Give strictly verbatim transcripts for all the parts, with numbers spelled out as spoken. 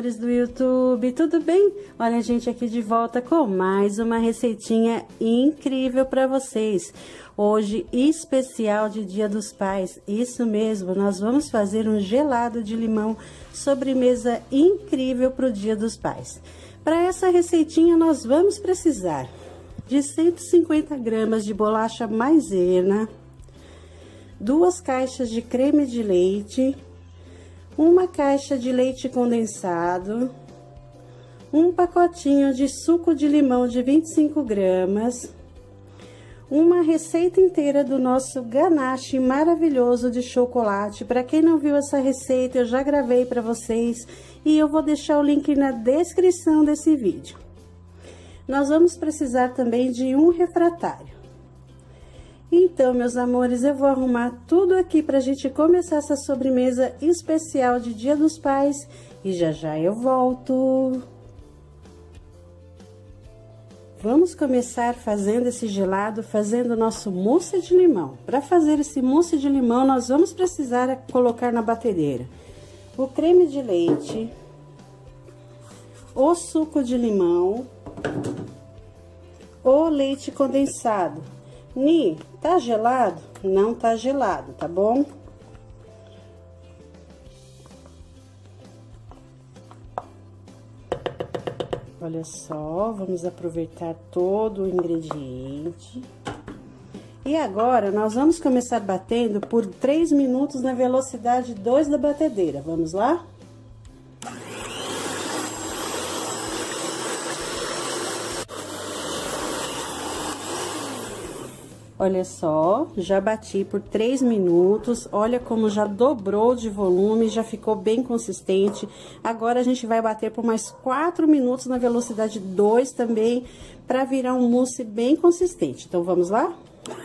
amores do YouTube, tudo bem? Olha a gente aqui de volta com mais uma receitinha incrível para vocês. Hoje, especial de Dia dos Pais, isso mesmo, nós vamos fazer um gelado de limão, sobremesa incrível para o Dia dos Pais. Para essa receitinha, nós vamos precisar de cento e cinquenta gramas de bolacha maisena, duas caixas de creme de leite, uma caixa de leite condensado, um pacotinho de suco de limão de vinte e cinco gramas, uma receita inteira do nosso ganache maravilhoso de chocolate. Para quem não viu essa receita, eu já gravei para vocês e eu vou deixar o link na descrição desse vídeo. Nós vamos precisar também de um refratário. Então, meus amores, eu vou arrumar tudo aqui pra gente começar essa sobremesa especial de Dia dos Pais e já já eu volto. Vamos começar fazendo esse gelado, fazendo o nosso mousse de limão. Para fazer esse mousse de limão, nós vamos precisar colocar na batedeira o creme de leite, o suco de limão, o leite condensado. Ni, tá gelado? Não tá gelado, tá bom? Olha só, vamos aproveitar todo o ingrediente. E agora, nós vamos começar batendo por três minutos na velocidade dois da batedeira. Vamos lá? Olha só, já bati por três minutos, olha como já dobrou de volume, já ficou bem consistente. Agora, a gente vai bater por mais quatro minutos na velocidade dois também, para virar um mousse bem consistente. Então, vamos lá?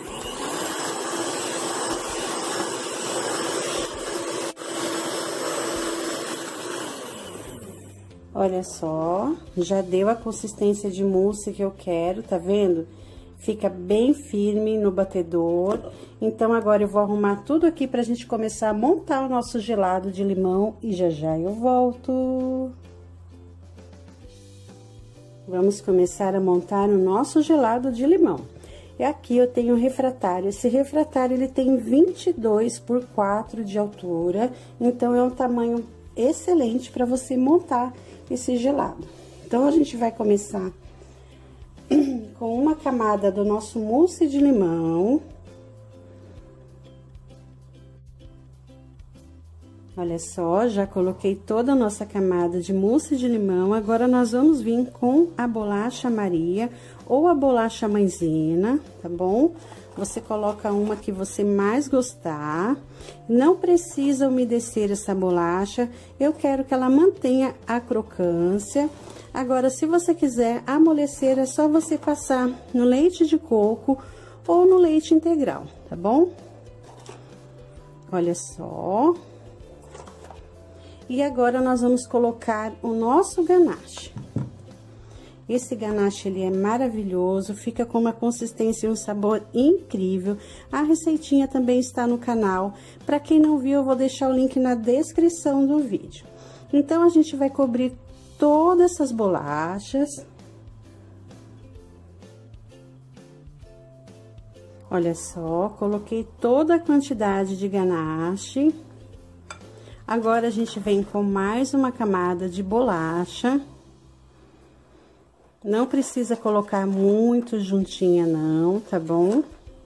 Olha só, já deu a consistência de mousse que eu quero, tá vendo? Fica bem firme no batedor. Então, agora eu vou arrumar tudo aqui pra gente começar a montar o nosso gelado de limão e já já eu volto. Vamos começar a montar o nosso gelado de limão. E aqui eu tenho um refratário. Esse refratário, ele tem vinte e dois por quatro de altura. Então, é um tamanho excelente para você montar esse gelado. Então, a gente vai começar com uma camada do nosso mousse de limão. Olha só, já coloquei toda a nossa camada de mousse de limão. Agora, nós vamos vir com a bolacha Maria ou a bolacha maisena, tá bom? Você coloca uma que você mais gostar. Não precisa umedecer essa bolacha. Eu quero que ela mantenha a crocância. Agora, se você quiser amolecer, é só você passar no leite de coco ou no leite integral, tá bom? Olha só. E agora, nós vamos colocar o nosso ganache. Esse ganache, ele é maravilhoso, fica com uma consistência e um sabor incrível. A receitinha também está no canal. Para quem não viu, eu vou deixar o link na descrição do vídeo. Então, a gente vai cobrir todas essas bolachas. Olha só, coloquei toda a quantidade de ganache. Agora, a gente vem com mais uma camada de bolacha. Não precisa colocar muito juntinha, não, tá bom?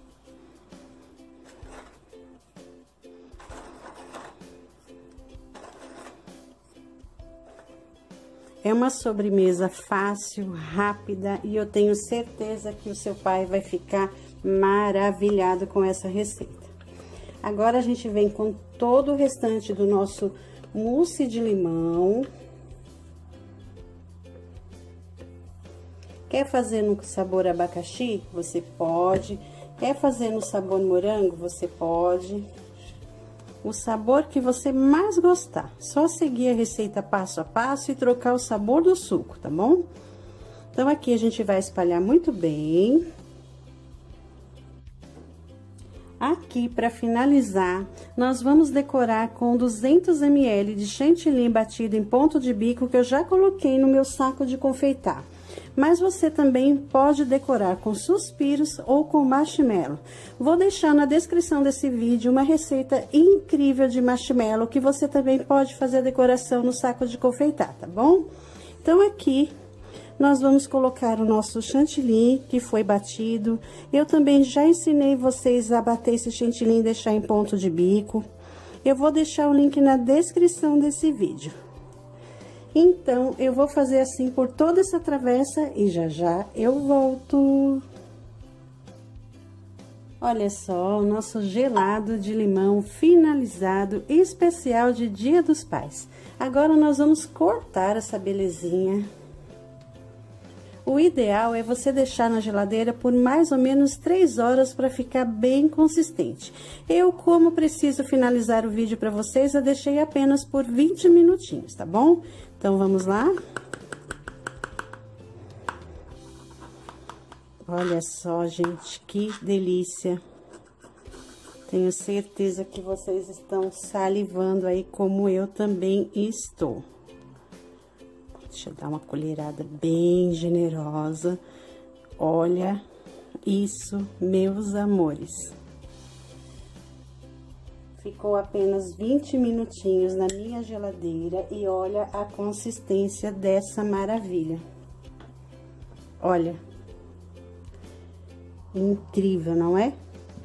É uma sobremesa fácil, rápida, e eu tenho certeza que o seu pai vai ficar maravilhado com essa receita. Agora, a gente vem com todo o restante do nosso mousse de limão. Quer fazer no sabor abacaxi? Você pode. Quer fazer no sabor morango? Você pode. O sabor que você mais gostar. Só seguir a receita passo a passo e trocar o sabor do suco, tá bom? Então, aqui a gente vai espalhar muito bem. Aqui, para finalizar, nós vamos decorar com duzentos mililitros de chantilly batido em ponto de bico, que eu já coloquei no meu saco de confeitar. Mas você também pode decorar com suspiros ou com marshmallow. Vou deixar na descrição desse vídeo uma receita incrível de marshmallow, que você também pode fazer a decoração no saco de confeitar, tá bom? Então, aqui nós vamos colocar o nosso chantilly, que foi batido. Eu também já ensinei vocês a bater esse chantilly e deixar em ponto de bico. Eu vou deixar o link na descrição desse vídeo. Então, eu vou fazer assim por toda essa travessa e já já eu volto. Olha só, o nosso gelado de limão finalizado, especial de Dia dos Pais. Agora, nós vamos cortar essa belezinha. O ideal é você deixar na geladeira por mais ou menos três horas para ficar bem consistente. Eu, como preciso finalizar o vídeo para vocês, eu deixei apenas por vinte minutinhos, tá bom? Então, vamos lá? Olha só, gente, que delícia! Tenho certeza que vocês estão salivando aí, como eu também estou. Deixa eu dar uma colherada bem generosa. Olha isso, meus amores. Ficou apenas vinte minutinhos na minha geladeira e olha a consistência dessa maravilha. Olha. Incrível, não é?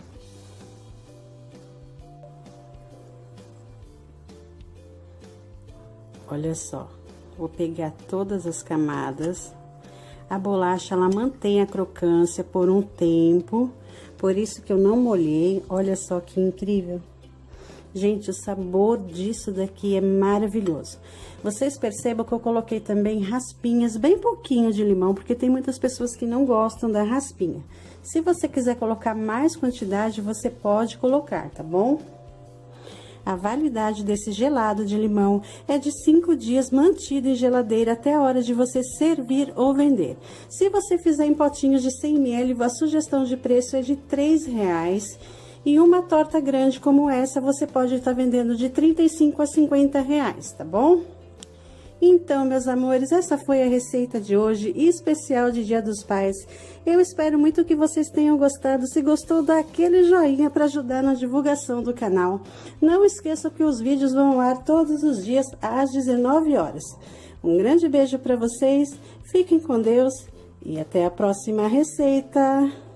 Olha só. Vou pegar todas as camadas. A bolacha, ela mantém a crocância por um tempo, por isso que eu não molhei. Olha só que incrível. Gente, o sabor disso daqui é maravilhoso. Vocês percebam que eu coloquei também raspinhas, bem pouquinho de limão, porque tem muitas pessoas que não gostam da raspinha. Se você quiser colocar mais quantidade, você pode colocar, tá bom? A validade desse gelado de limão é de cinco dias mantido em geladeira até a hora de você servir ou vender. Se você fizer em potinhos de cem mililitros, a sugestão de preço é de três reais. E uma torta grande como essa, você pode estar vendendo de trinta e cinco a cinquenta reais, tá bom? Então, meus amores, essa foi a receita de hoje, especial de Dia dos Pais. Eu espero muito que vocês tenham gostado. Se gostou, dá aquele joinha para ajudar na divulgação do canal. Não esqueçam que os vídeos vão ao ar todos os dias às dezenove horas. Um grande beijo para vocês, fiquem com Deus e até a próxima receita.